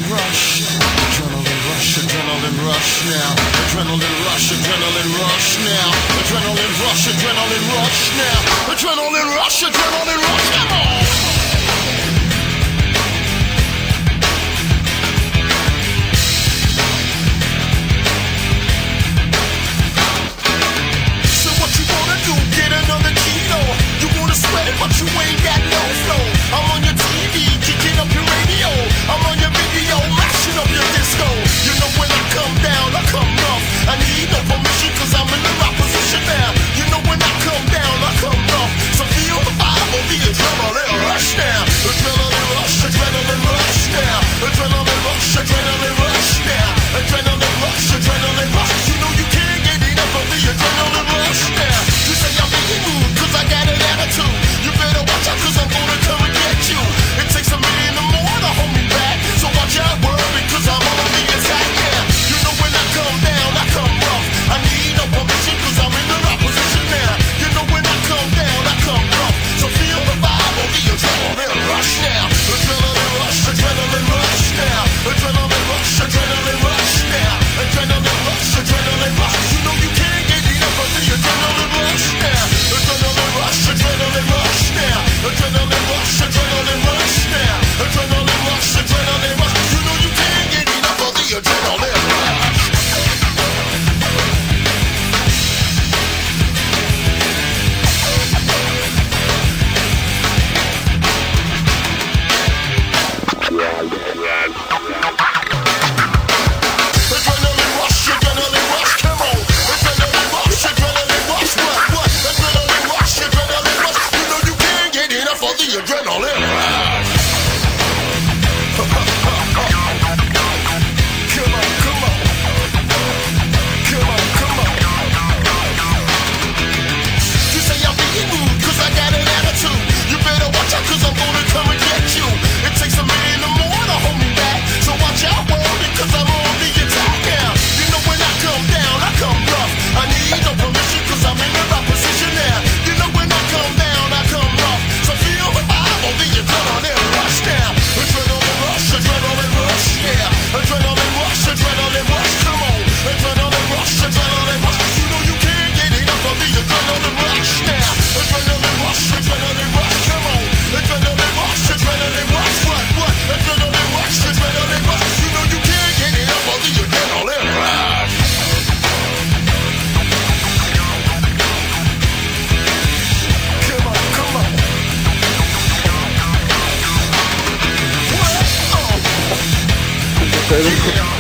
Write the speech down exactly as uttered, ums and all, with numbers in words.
rush, adrenaline rush, adrenaline rush now. Adrenaline rush, adrenaline rush now. Adrenaline rush, adrenaline rush now. Adrenaline rush, adrenaline rush. Come on. So what you wanna do? Get another kilo. You wanna sweat it, but you ain't got no flow. I'm on your T V, kicking up your radio. I'm on your video, mashing up your disco. You know when I come down, I come rough. I need no permission cause I'm in the right position now. You know when I come down, I come rough. So feel the vibe of the adrenaline rush now. Adrenaline rush, adrenaline rush now. Adrenaline rush, adrenaline rush now. Adrenaline rush, adrenaline rush. You know you can't get enough of the adrenaline rush now. You say I'm being rude cause I got an attitude. You better watch out cause I'm gonna come and get you. It takes a million or more to hold me back. So watch out, world, because I'm on the attack, yeah. You know when I come down, I come rough. I need no permission cause I'm in the right position now. You know when I come down, I come rough. So feel the vibe of the adrenaline rush now. Adrenaline rush, adrenaline rush now. Adrenaline rush, adrenaline rush now. Adrenaline rush, adrenaline rush. You know you can't get enough of the adrenaline rush now. Adrenaline rush, adrenaline rush now. Adrenaline rush, adrenaline rush now. Adrenaline rush, adrenaline rush. You know you can't get enough of the adrenaline rush. Adrenaline rush, adrenaline rush, come on. Adrenaline rush, adrenaline rush, what, what? Adrenaline rush, adrenaline rush. You know you can't get enough of the adrenaline rush. Come on, come on. Come on, come on. You say I'm being rude cause I got an attitude. You better watch out cause I'm gonna come and get you. It takes a million or more to hold me back. So watch out, world, because I'm on the attack now. You know when I come down, I come rough. I need no permission cause I'm in the right position now. You know when I come down, I come rough. So feel the vibe of the adrenaline rush now. Adrenaline rush, adrenaline rush, yeah. Adrenaline rush, adrenaline rush, come on. Adrenaline rush, adrenaline rush. You know you can't get enough of the adrenaline rush now. Adrenaline rush, adrenaline rush, come on. Adrenaline rush, adrenaline rush, what, what? Adrenaline rush, adrenaline rush. You know you can't get enough of the adrenaline rush. Come on, come on. What? Oh.